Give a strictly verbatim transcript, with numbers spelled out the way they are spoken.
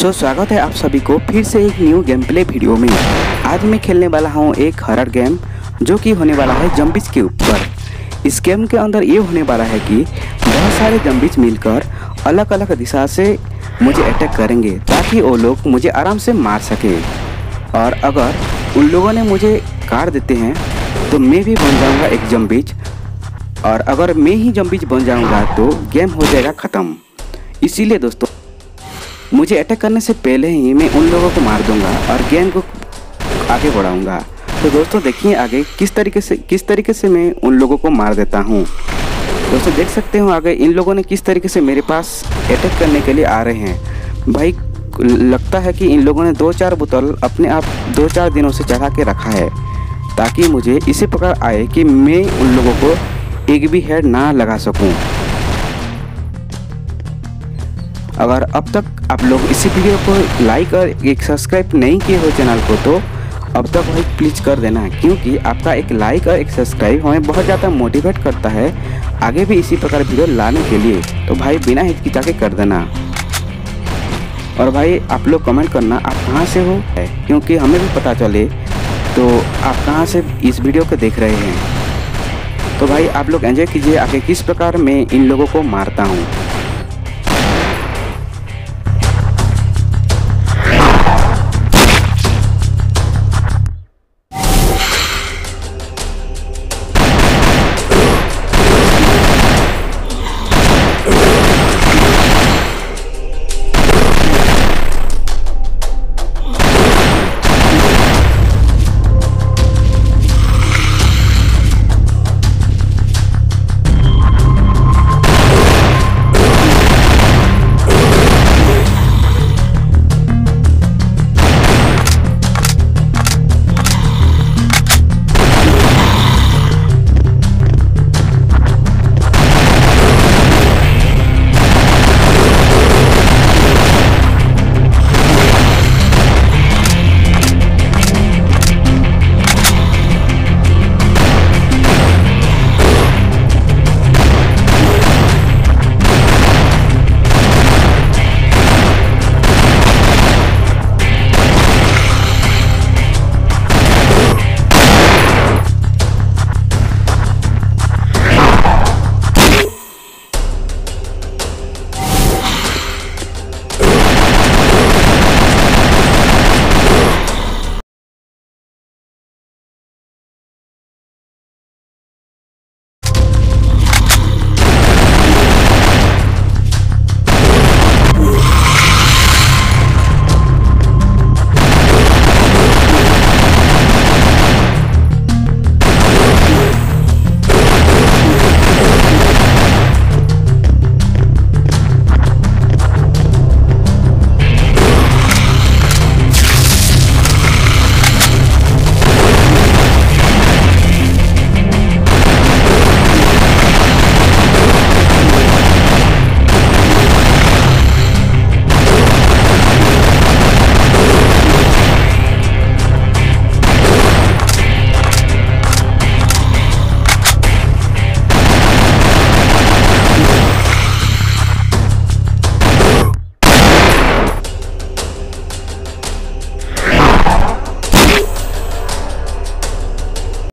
सो स्वागत है आप सभी को फिर से एक न्यू गेम प्ले वीडियो में। आज मैं खेलने वाला हूँ एक हॉरर गेम जो कि होने वाला है ज़ॉम्बीज़ के ऊपर। इस गेम के अंदर ये होने वाला है कि बहुत सारे ज़ॉम्बीज़ मिलकर अलग अलग दिशा से मुझे अटैक करेंगे ताकि वो लोग मुझे आराम से मार सके। और अगर उन लोगों ने मुझे काट देते हैं तो मैं भी बन जाऊँगा एक ज़ॉम्बीज़, और अगर मैं ही ज़ॉम्बीज़ बन जाऊँगा तो गेम हो जाएगा ख़त्म। इसीलिए दोस्तों मुझे अटैक करने से पहले ही मैं उन लोगों को मार दूंगा और गेम को आगे बढ़ाऊंगा। तो दोस्तों देखिए आगे किस तरीके से किस तरीके से मैं उन लोगों को मार देता हूं। दोस्तों देख सकते हो आगे इन लोगों ने किस तरीके से मेरे पास अटैक करने के लिए आ रहे हैं। भाई लगता है कि इन लोगों ने दो चार बोतल अपने आप दो चार दिनों से चढ़ा के रखा है ताकि मुझे इसी प्रकार आए कि मैं उन लोगों को एक भी हेड ना लगा सकूँ। अगर अब तक आप लोग इसी वीडियो को लाइक और एक सब्सक्राइब नहीं किए हो चैनल को तो अब तक भाई प्लीज़ कर देना, क्योंकि आपका एक लाइक और एक सब्सक्राइब हमें बहुत ज़्यादा मोटिवेट करता है आगे भी इसी प्रकार वीडियो लाने के लिए। तो भाई बिना हिचकिचा के कर देना। और भाई आप लोग कमेंट करना आप कहाँ से हो, क्योंकि हमें भी पता चले तो आप कहाँ से इस वीडियो को देख रहे हैं। तो भाई आप लोग एंजॉय कीजिए आगे किस प्रकार मैं इन लोगों को मारता हूँ।